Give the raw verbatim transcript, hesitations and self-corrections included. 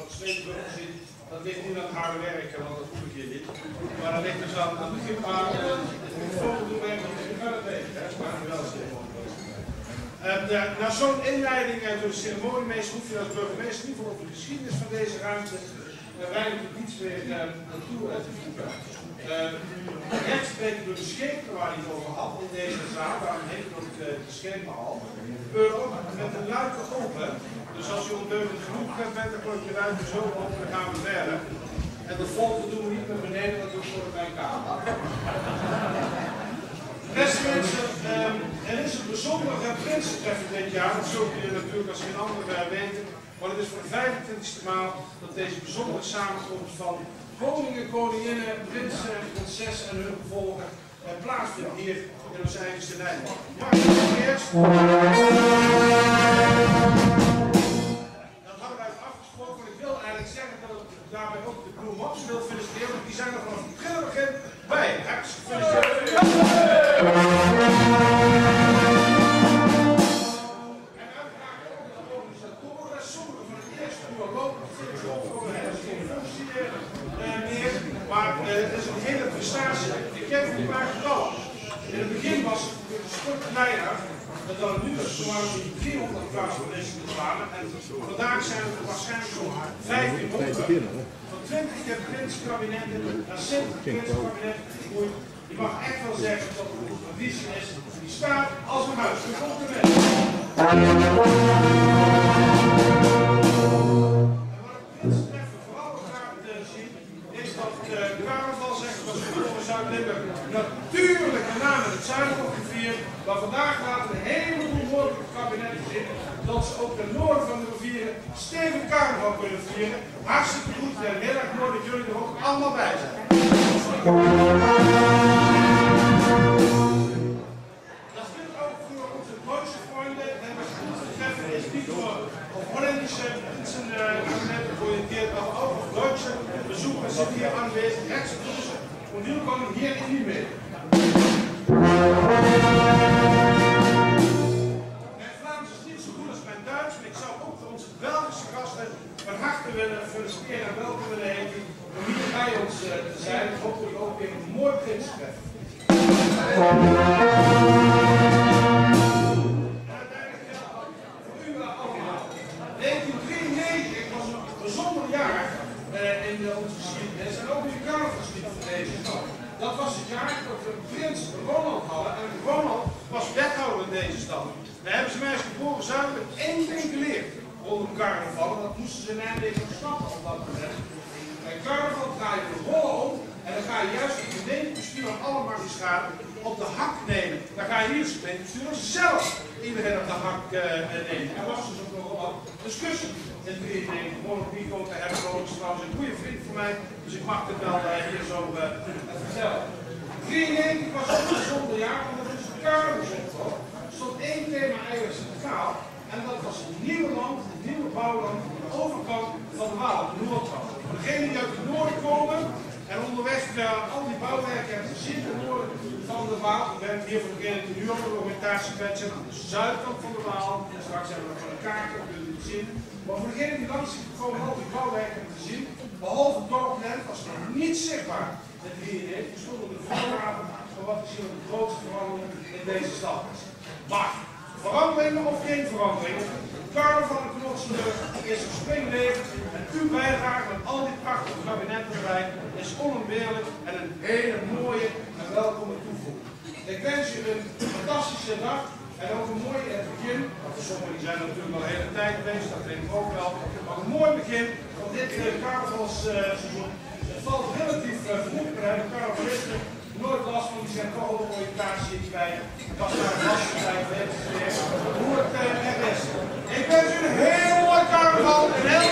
wat zweetdruppels zit. Dat ligt niet aan het harde werken, want dat hoef ik hier niet. Maar dat ligt dus aan, aan de grip aan het volgende doen werken, je gaat het weten, hè? Maar wel stil. Uh, ja, na zo'n inleiding uh, door de ceremoniemeester hoef je als burgemeester in ieder geval over de geschiedenis van deze ruimte uh, weinig of niets meer uh, naartoe uh, te voegen. Uh, recht spreken door de schepen waar hij het over had in deze zaal, daarom heet het ook uh, de schepenhal. Gebeurt ook met de luiken open. Dus als je ondeugend genoeg bent, dan gooi je de luiken zo open en dan gaan we verder. En de volgende doen we niet naar beneden, dat doen we voor mijn kamer. Beste mensen, um, er is een bijzondere prinsentreffer dit jaar, dat zult u natuurlijk als geen andere weten. Maar het is voor de vijfentwintigste maal dat deze bijzondere samenkomst van koningen, koninginnen, prinsen en prinsessen en hun gevolgen uh, plaatsvindt hier in ons eigen Nijmegen. Maar eerst. Dat hadden wij afgesproken. Ik wil eigenlijk zeggen dat ik daarbij ook de Blue Mops wil feliciteren, want die zijn er vanaf het prille begin bij. Hartstikke gefeliciteerd. En uiteraard ook de organisatoren, sommigen van het eerste uur lopen, voor hen is geen functie meer, maar uh, het is een hele prestatie. Ik heb het maar getallen. In het begin was het een stuk kleiner, dan nu is het zo'n driehonderd mensen te plannen. En vandaag zijn het er waarschijnlijk zo'n vijftienhonderd. Van twintig prinskabinetten naar zeventig prinskabinetten gegroeid. Je mag echt wel zeggen dat het een traditie is die staat als een huis. De volgende mensen. En wat ik prinsentreffer vooral graag zien, is dat de carnaval zegt, zoals we in Zuid-Limburg, natuurlijk met name het zuiden wordt gevierd, maar vandaag laten een heleboel mogelijke kabinetten in dat ze ook de noorden van de rivieren stevig carnaval kunnen vieren. Hartstikke goed, en heel erg mooi dat jullie er ook allemaal bij zijn. Dat gilt ook voor onze Duitse vrienden en het treffen is niet voor op Hollandische kabinetten georiënteerd, maar ook op Duitse bezoekers zitten hier aanwezig, rechts tussen, en die komen hier niet mee. Mijn Vlaams is niet zo goed als mijn Duits, maar ik zou ook onze Belgische gasten van harte willen feliciteren en welkom willen heten om hier bij ons uh, te zijn. Hopelijk ook weer een mooi prinsentreffer. En uiteindelijk geldt dat voor u allemaal. negentien drieënnegentig was een bijzonder jaar uh, in uh, onze geschiedenis en ook in de carnavalslied van deze stad. Dat was het jaar dat we prins Ronald hadden en Ronald was wethouder in deze stad. Daar hebben ze mij als geboren zuidelijk één ding geleerd rondom carnaval en dat moesten ze in Nijmegen nog snappen op dat moment. Bij carnaval draai je de rollen om en dan ga je juist het gemeentebestuur en alle magistraten op de hak nemen. Dan ga je hier als gemeentebestuur zelf iedereen op de hak uh, nemen. Er was dus ook nog wel discussie in drieënnegentig. Ronald Pico te hebben, Ronald is trouwens een goede vriend van mij, dus ik mag het wel uh, hier zo uh, vertellen. drieënnegentig was een bijzonder jaar, omdat het dus carnaval er stond één thema eigenlijk centraal. En dat was het nieuwe land, het nieuwe bouwland, de overkant van de Waal, de Noordkant. Degenen die uit het noorden komen en onderweg uh, al die bouwwerken hebben gezien ten noorden van de Waal. Ik ben hier voor degenen die nu op de documentatie zijn aan de zuidkant van de Waal. En straks hebben we nog van een kaartje, dat jullie het zien. Maar voor degenen die langs zijn gekomen al die bouwwerken hebben gezien, behalve het dorpland was er niet zichtbaar. Het drieënnegentig, we stonden de vooravond van wat we zien op de grootste verandering in deze stad is. Maar veranderingen of geen veranderingen, carnaval en Knotsenburg is een springleven en uw bijdrage met al die prachtige kabinetten erbij is onontbeerlijk en een hele mooie en welkome toevoeging. Ik wens je een fantastische dag en ook een mooi begin. Sommigen zijn natuurlijk al de hele tijd bezig, dat denk ik ook wel. Maar een mooi begin van dit uh, carnavalsseizoen. Het valt relatief uh, vroeg, maar hebben carnavalisten nooit last van, die zijn toch al de oriëntatie bij. Het was maar een vastheid, weet je hoe het uh, er is. Ik wens u een heel mooi carnaval en heel